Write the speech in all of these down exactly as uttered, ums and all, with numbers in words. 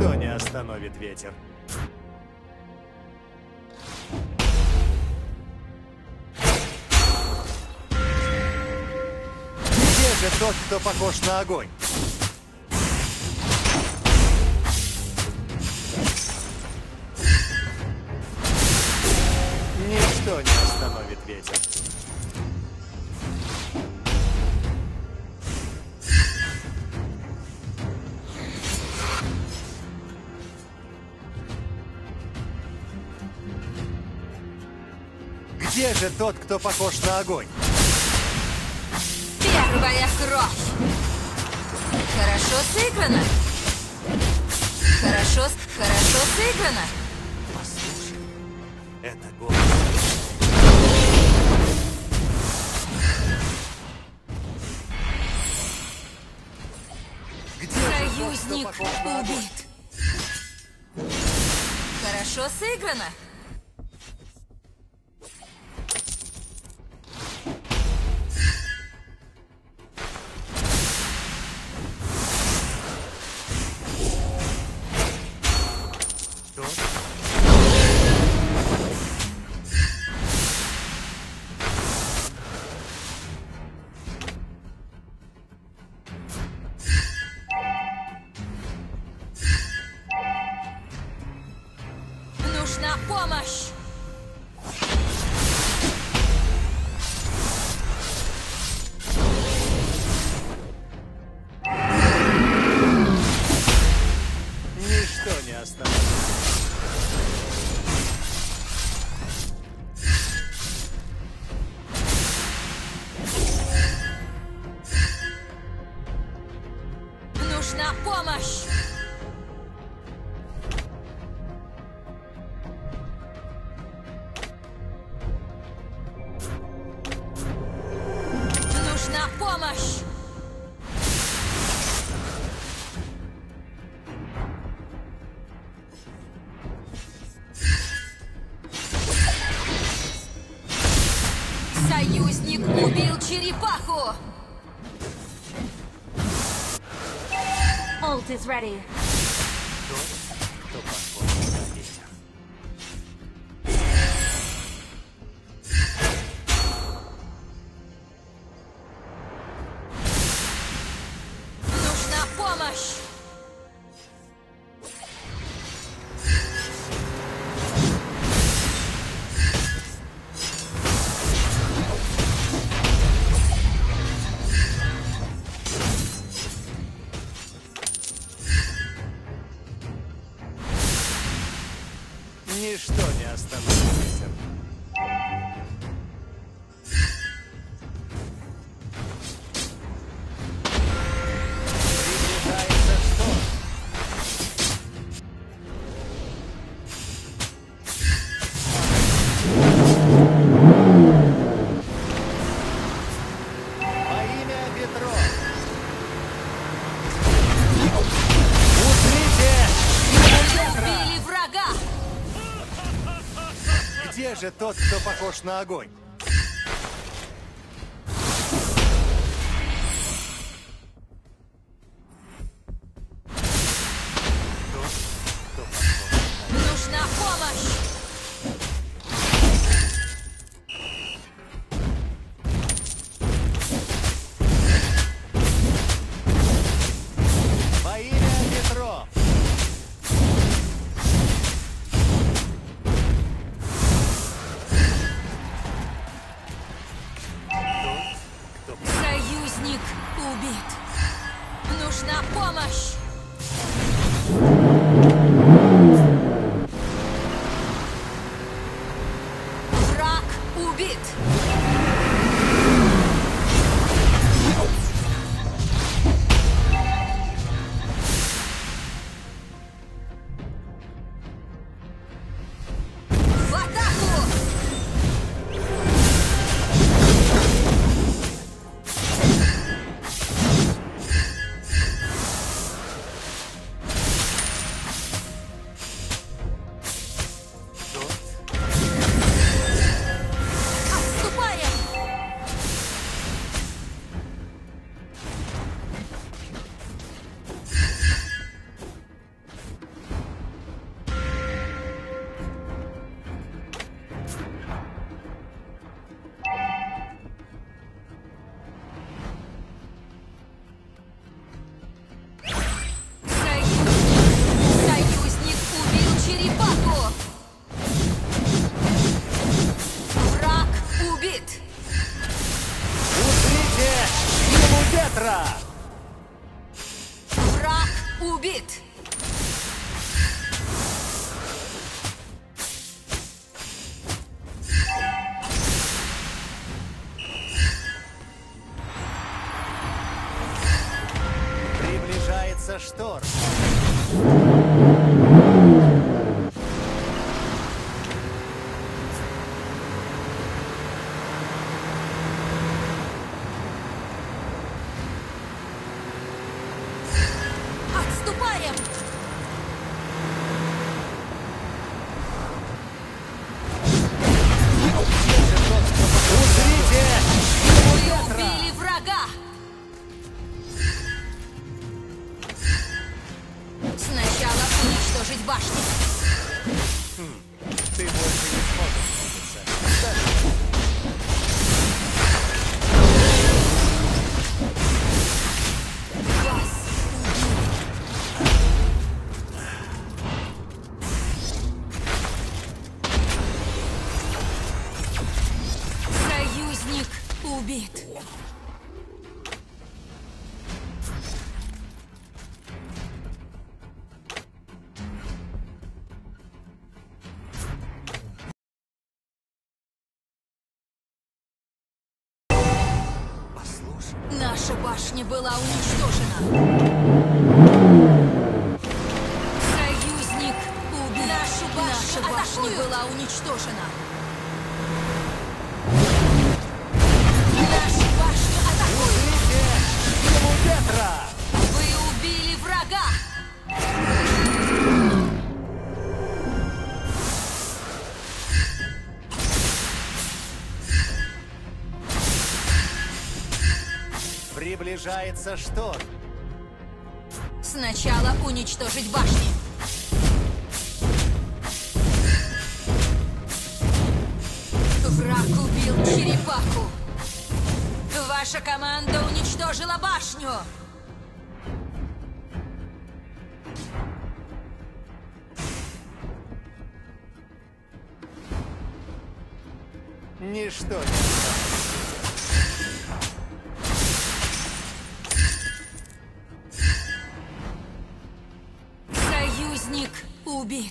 Ничто не остановит ветер. Где же тот, кто похож на огонь? Ничто не остановит ветер. Где же тот, кто похож на огонь? Первая кровь. Хорошо сыграно. Хорошо, хорошо сыграно. Послушай, это голос. Где же тот, кто Союзник похож на огонь? убит. Хорошо сыграно. Нужна помощь. Ничто не остановит. Нужна помощь. Нужна помощь. Союзник убил черепаху. Ult is ready. Тот, кто похож на ветер. Нужна помощь. Ничто не остановит ветер. Приближается шторм. Во имя ветров. Узрите! Убили врага. Где же тот, кто похож на огонь? Тот, кто похож на огонь. Нужна помощь. Во имя ветров. Отступаем! Узрите! Вы убили врага! Сначала уничтожить башню. Ты больше не сможешь двигаться. Вас убили. Союзник убит. Послушай, Наша башня была уничтожена. Союзник убит. Нашу башню Наша башня была уничтожена. Нашу башню атакуют. Узрите! Силу ветра! Вы убили врага. приближается шторм. Сначала уничтожить башни. Враг убил черепаху. Ваша команда уничтожила башню. Ничто не остановит. Союзник убит.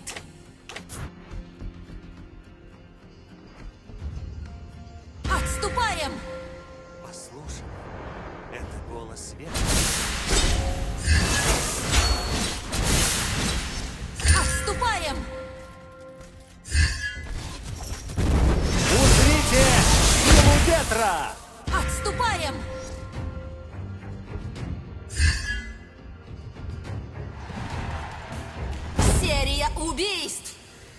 Отступаем! Послушай, это голос света. Отступаем! Узрите силу ветра! Отступаем! Серия убийств!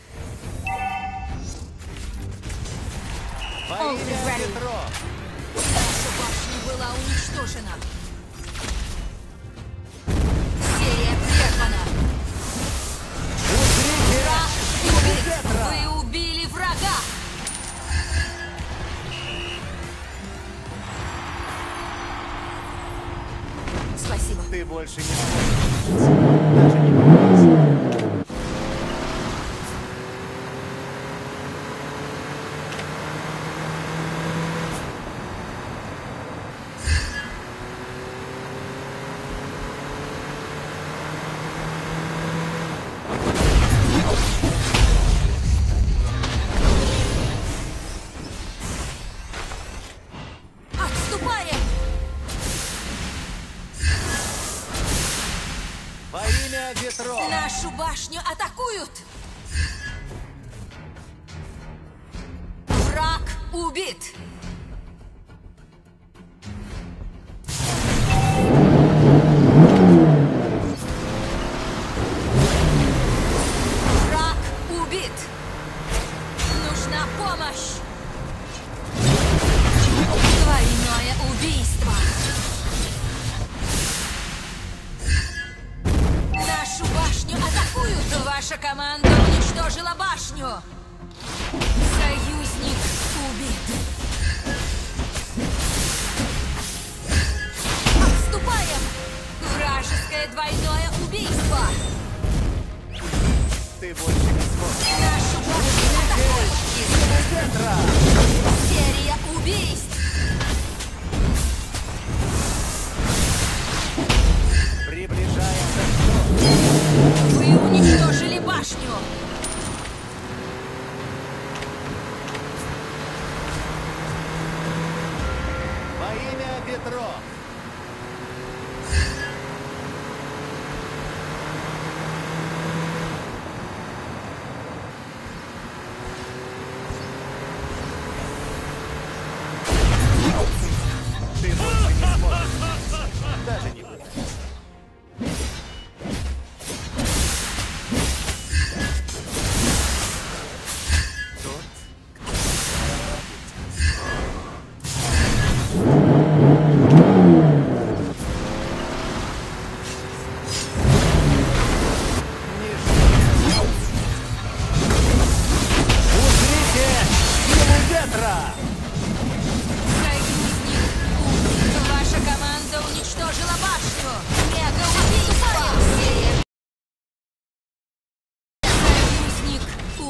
Во All имя is ready. ветров. Наша башня была уничтожена. Серия прервана. Узрите Враг силу убит. ветра! Вы убили врага. Спасибо. Ты больше не сможешь двигаться. Даже не пытайся. Отступаем! Во имя ветров. Нашу башню атакуют! Враг убит! Враг убит! Нужна помощь! Двойное убийство! Нашу башню атакуют! Ваша команда уничтожила башню! Союзник убит! Отступаем! Вражеское двойное убийство! Ты больше не сможешь. Нашу башню атакуют! Силу ветра! Серия убийств! Приближается шторм. Вы уничтожили башню! Во имя ветров.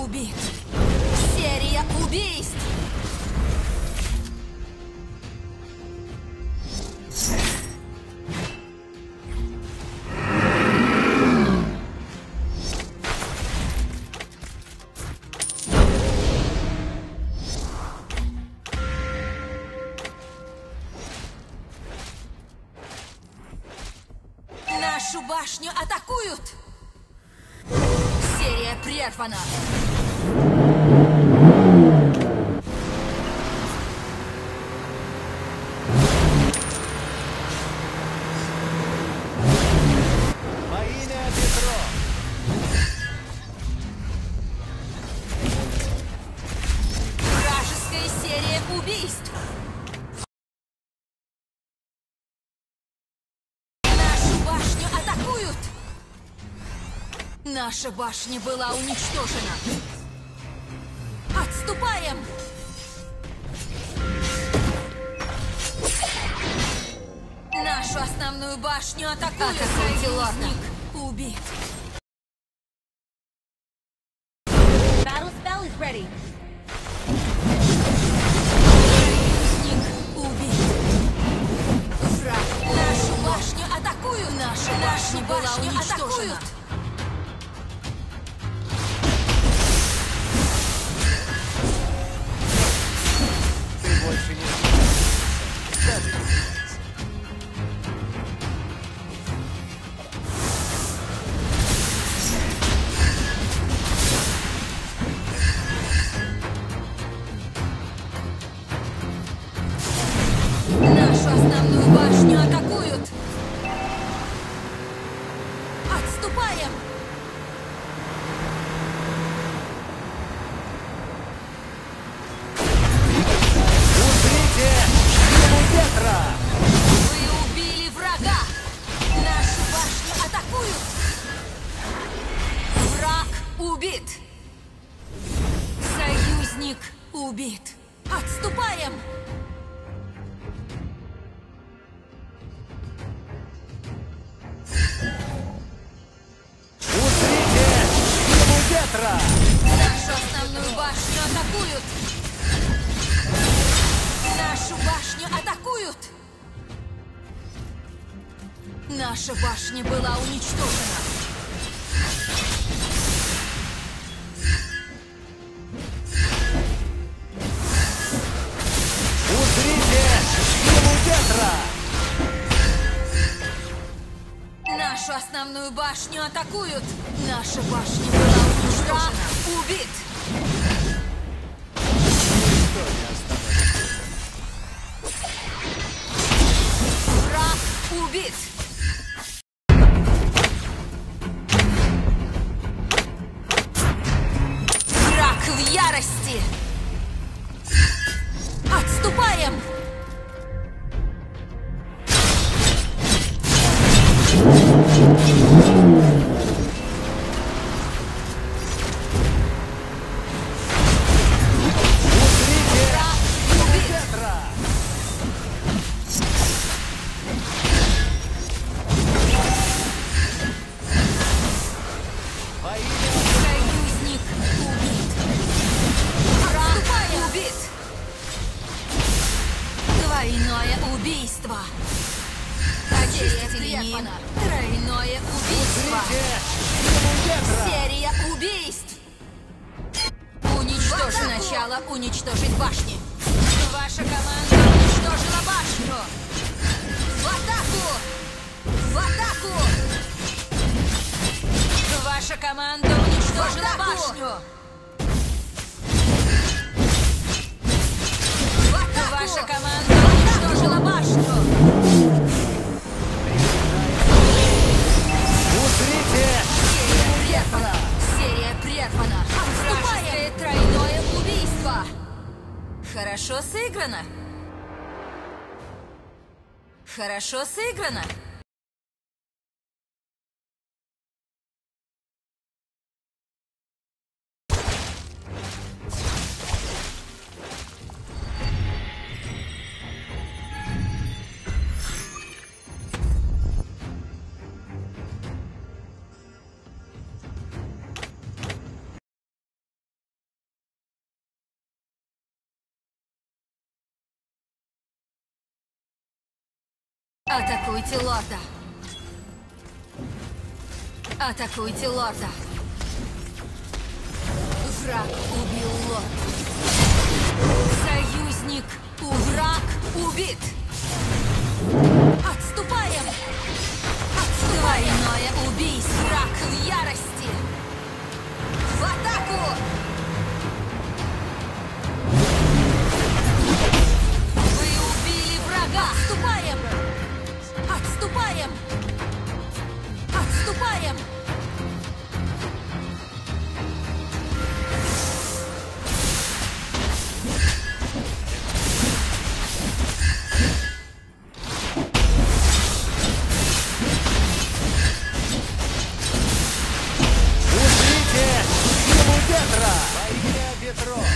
убит. Серия убийств. Нашу башню атакуют! Серия прервана. Во имя Петро. Вражеская серия убийств. Нашу башню атакуют! Наша башня была уничтожена. Отступаем! Нашу основную башню атакуют. Союзник убит. Battle spell is ready. Союзник убит. Враг. Нашу башню атакуют. Наша башня была уничтожена. Ты больше не справишься. Даже не пытайся. Нашу основную башню атакуют. Отступаем! Узрите силу ветра. Вы убили врага! Нашу башню атакуют! Враг убит! Союзник убит! Отступаем! Узрите силу ветра. Нашу основную башню атакуют! Нашу башню атакуют! Наша башня была уничтожена. Узрите силу ветра. Нашу основную башню атакуют! Наша башня была уничтожена. Убит! Что не остановится? Враг убит! Враг в ярости! Отступаем! Узрите Враг силу убит! ветра. Во имя Союзник убит! Враг убит! Двойное убийство! Очистители мин. Тройное убийство! узрите силу ветра. Серия убийств! Уничтожь сначала уничтожить башни. Ваша команда уничтожила башню. В атаку! В атаку! Ваша команда уничтожила башню. В атаку! Ваша команда уничтожила башню. Узрите Серия прервана. Серия прервана. Вражеское тройное убийство. Хорошо сыграно. Хорошо сыграно. Атакуйте лорда. Атакуйте лорда. Враг убил лорда. Союзник. Враг убит. Отступаем. Двойное убийство. Враг в ярости. В атаку. Вы убили врага. Отступаем. Отступаем. Отступаем. Узрите силу ветра! Во имя ветров!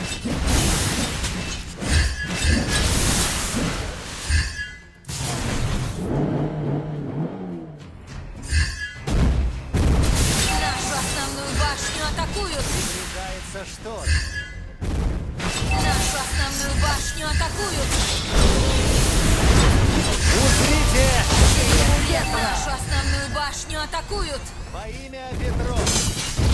Нашу основную башню атакуют. Приближается шторм. Нашу основную башню атакуют. Узрите силу ветра! Нашу основную башню атакуют. Во имя ветров!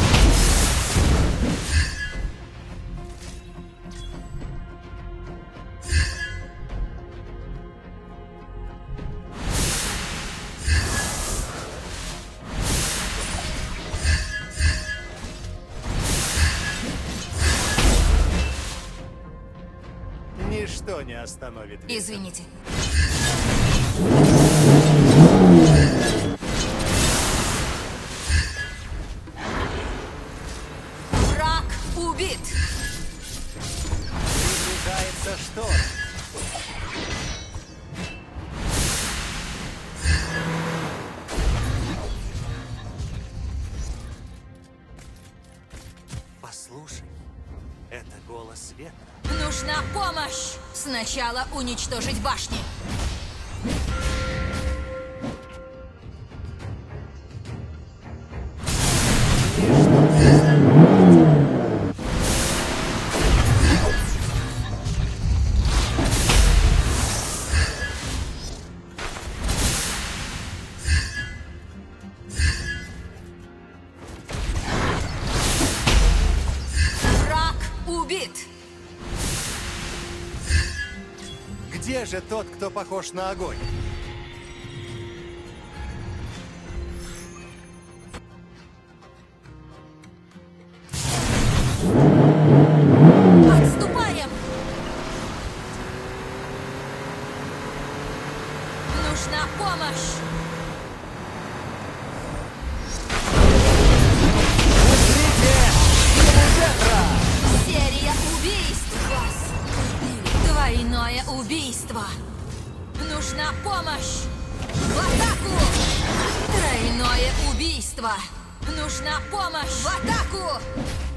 Ничто не остановит ветер. Извините. Враг убит. Приближается шторм. Послушай, это голос ветра. Нужна помощь. Сначала уничтожить башни. Враг убит. Где же тот, кто похож на огонь? Отступаем. Нужна помощь. Узрите силу ветра! Серия убийств. Вас убили. Двойное убийство. Нужна помощь. В атаку. Тройное убийство. Нужна помощь. В атаку.